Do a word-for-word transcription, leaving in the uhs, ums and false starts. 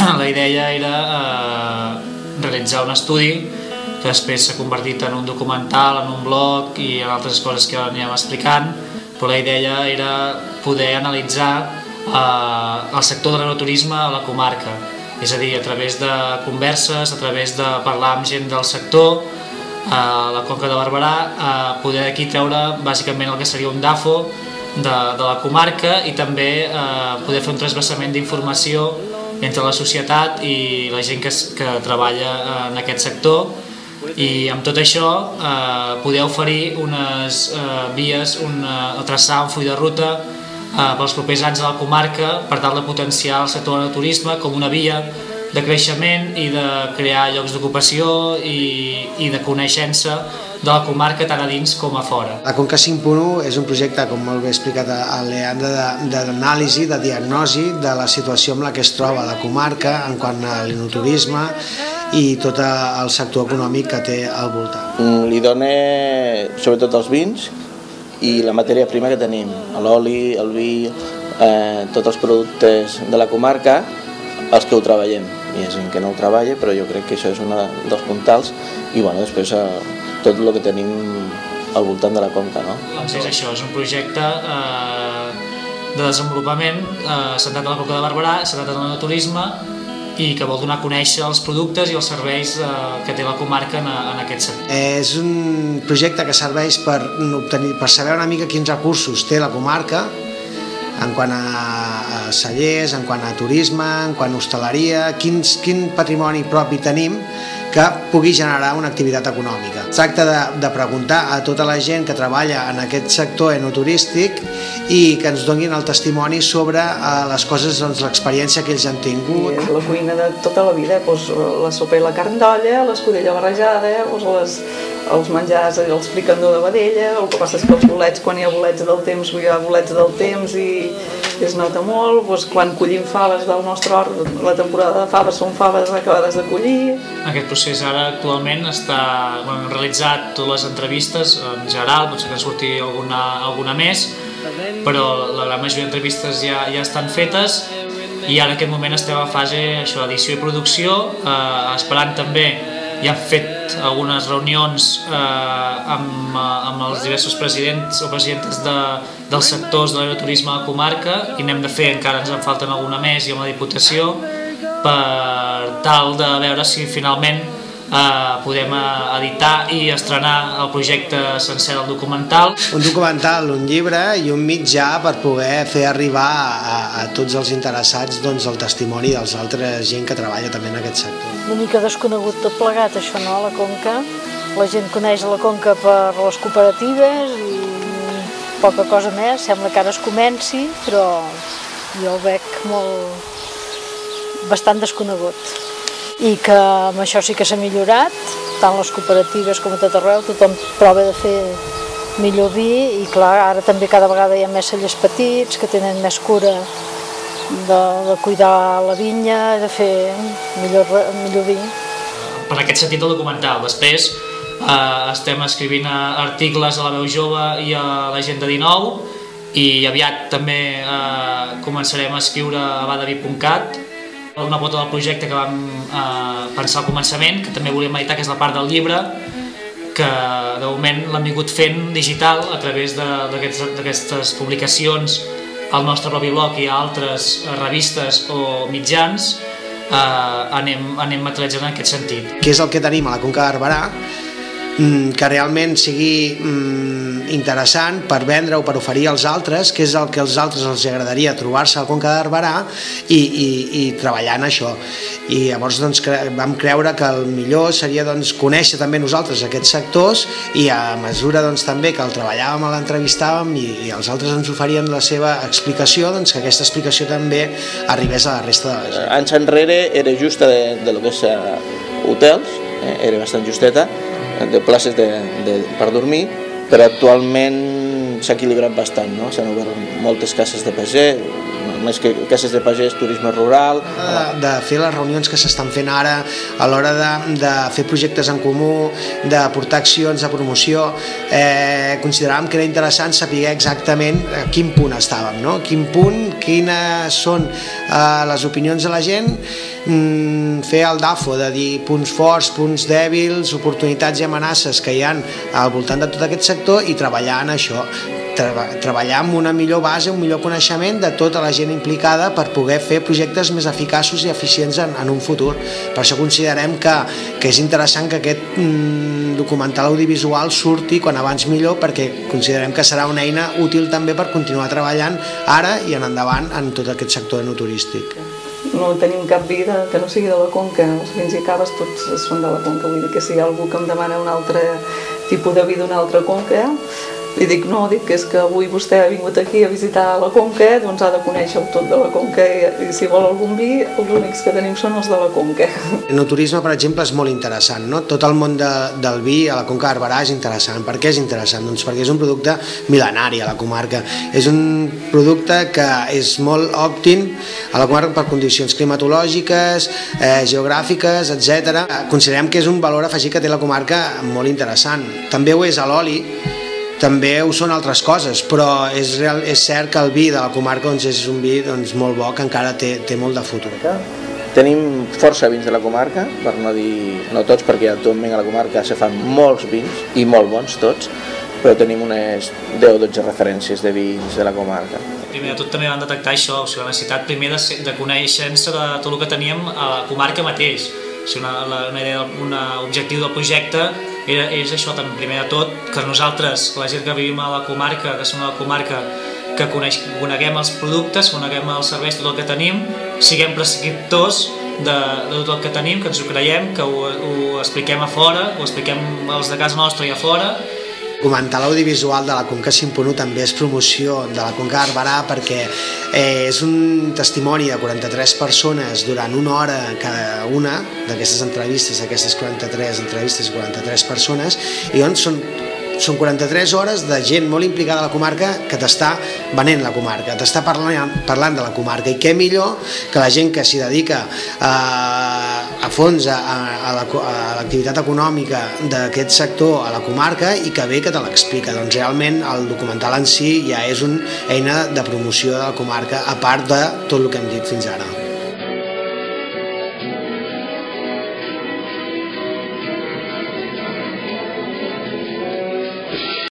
la idea era eh, realitzar un estudi que després s'ha convertit en un documental, en un blog i en altres coses que anirem explicant, però la idea era poder analitzar eh, el sector de l'enoturisme a la comarca, és a dir, a través de converses, a través de parlar amb gent del sector, a la Conca de Barberà, a poder aquí treure bàsicament el que seria un DAFO de, de la comarca i també eh, poder fer un transvasament d'informació entre la societat i la gent que, que treballa en aquest sector, i amb tot això eh, poder oferir unes eh, vies, una, traçar un full de ruta eh, pels propers anys a la comarca per tal de potenciar el sector del turisme com una via de creixement i de crear llocs d'ocupació i, i de coneixença de la comarca tant a dins com a fora. La Conca cinc punt u és un projecte, com molt bé explicat el Leandre, d'anàlisi, de, de diagnosi de la situació en la que es troba la comarca en quant a l'enoturisme i tot el sector econòmic que té al voltant. Li dona sobretot els vins i la matèria prima que tenim, l'oli, el vi, eh, tots els productes de la comarca, els que ho treballem. Hi ha gent que no ho treballa, però jo crec que això és un dels puntals i bueno, després eh, tot el que tenim al voltant de la conca. No? Doncs és això, és un projecte eh, de desenvolupament eh, centrat a la Conca de Barberà, centrat en el turisme i que vol donar a conèixer els productes i els serveis eh, que té la comarca en, en aquest sector. És un projecte que serveix per, obtenir, per saber una mica quins recursos té la comarca en quant a, a cellers, en quant a turisme, en quant a hostaleria, quins, quin patrimoni propi tenim que pugui generar una activitat econòmica. Es tracta de, de preguntar a tota la gent que treballa en aquest sector enoturístic i que ens donin el testimoni sobre eh, les coses, doncs, l'experiència que ells han tingut. I és la cuina de tota la vida, doncs, la sopa i la carn d'olla, l'escudella barrejada, doncs, les, els menjars, els fricandó de vedella, el que passa és que els bolets, quan hi ha bolets del temps, hi ha bolets del temps i es nota molt, doncs, quan collim faves del nostre hort, la temporada de faves són faves acabades de collir. Aquest procés ara actualment està bueno, realitzat totes les entrevistes en general, potser que en surti alguna, alguna més, però la gran majoria d'entrevistes ja, ja estan fetes i ara en aquest moment estem a fase d'edició i producció, eh, esperant també, ja hem fet algunes reunions eh, amb, amb els diversos presidents o presidentes de, dels sectors de l'enoturisme a la comarca i n'hem de fer, encara ens en falten alguna més i amb la Diputació, per tal de veure si finalment eh, podem editar i estrenar el projecte sencer del documental. Un documental, un llibre i un mitjà per poder fer arribar a, a tots els interessats, doncs, el testimoni dels altres gent que treballa també en aquest sector. Una mica desconegut tot plegat, això, no?, la Conca. La gent coneix la Conca per les cooperatives i poca cosa més, sembla que ara es comenci, però jo el veig molt bastant desconegut. I que amb això sí que s'ha millorat, tant les cooperatives com a tot arreu, tothom prova de fer millor vi i clar, ara també cada vegada hi ha més cellers petits que tenen més cura de, de cuidar la vinya, de fer millor, millor vi. Per aquest sentit del documental. Després eh, estem escrivint articles a La Veu Jove i a l'Agenda dinou i aviat també eh, començarem a escriure a badavi punt cat, una pota del projecte que vam eh, pensar al començament, que també volíem editar, que és la part del llibre, que de moment l'hem vingut fent digital a través d'aquestes publicacions al nostre propi blog i a altres revistes o mitjans, eh, anem, anem materialitzant en aquest sentit. Què és el que tenim a la Conca de Barberà que realment sigui interessant per vendre o per oferir als altres, que és el que als altres els agradaria trobar-se a la Conca de Barberà i, i, i treballar en això. I llavors doncs, vam creure que el millor seria doncs, conèixer també nosaltres aquests sectors i a mesura doncs, també que el treballàvem, l'entrevistàvem i, i els altres ens oferien la seva explicació, doncs, que aquesta explicació també arribés a la resta de la gent. Anys enrere era justa de, de lo que és hotels, eh, era bastant justeta, de places de, de, per dormir, però actualment s'ha equilibrat bastant, no? S'han obert moltes cases de pagès, més que cases de pagès, turisme rural. De, de fer les reunions que s'estan fent ara, a l'hora de, de fer projectes en comú, de portar accions de promoció, eh, consideràvem que era interessant saber exactament a quin punt estàvem, no? Quin punt, quines són eh, les opinions de la gent, mm, fer el DAFO, de dir punts forts, punts dèbils, oportunitats i amenaces que hi ha al voltant de tot aquest sector i treballar en això. Treballar amb una millor base, un millor coneixement de tota la gent implicada per poder fer projectes més eficaços i eficients en, en un futur. Per això considerem que, que és interessant que aquest mm, documental audiovisual surti quan abans millor, perquè considerem que serà una eina útil també per continuar treballant ara i en endavant en tot aquest sector enoturístic. No tenim cap vida que no sigui de la Conca, els vins i caves tots són de la Conca, vull dir que si hi ha algú que em demana un altre tipus de vi d'una altra Conca, li dic no, dic que és que avui vostè ha vingut aquí a visitar la Conca, doncs ha de conèixer tot de la Conca i, i si vol algun vi, els únics que tenim són els de la Conca. L'enoturisme, per exemple, és molt interessant, no? Tot el món de, del vi a la Conca de Barberà és interessant. Per què és interessant? Doncs perquè és un producte mil·lenari a la comarca. És un producte que és molt òptim a la comarca per condicions climatològiques, eh, geogràfiques, etcètera. Considerem que és un valor afegit que té la comarca molt interessant. També ho és a l'oli, també ho són altres coses, però és, real, és cert que el vi de la comarca doncs, és un vi doncs, molt bo, que encara té, té molt de futur. Tenim força vins de la comarca, per no dir no tots, perquè actualment a la comarca se fan molts vins, i molt bons tots, però tenim unes deu o dotze referències de vins de la comarca. Primer de tot també vam detectar això, o sigui, la necessitat primer de, de conèixer-se de tot el que teníem a la comarca mateix. O sigui, una, una idea, un objectiu del projecte era, és això també, primer de tot, que nosaltres, la gent que vivim a la comarca, que som a la comarca, que coneix, coneguem els productes, coneguem els serveis, tot el que tenim, siguem prescriptors de, de tot el que tenim, que ens ho creiem, que ho, ho expliquem a fora, ho expliquem als de casa nostra i a fora. El documental audiovisual de la Conca cinc punt u també és promoció de la Conca de Barberà, perquè eh, és un testimoni de quaranta-tres persones durant una hora cada una d'aquestes entrevistes, d'aquestes quaranta-tres entrevistes i quaranta-tres persones, i on són són quaranta-tres hores de gent molt implicada a la comarca que t'està venent la comarca, t'està parlant, parlant de la comarca, i què millor que la gent que s'hi dedica a, a fons a, a l'activitat econòmica d'aquest sector a la comarca i que ve que te l'explica. Doncs realment el documental en si ja és una eina de promoció de la comarca, a part de tot el que hem dit fins ara.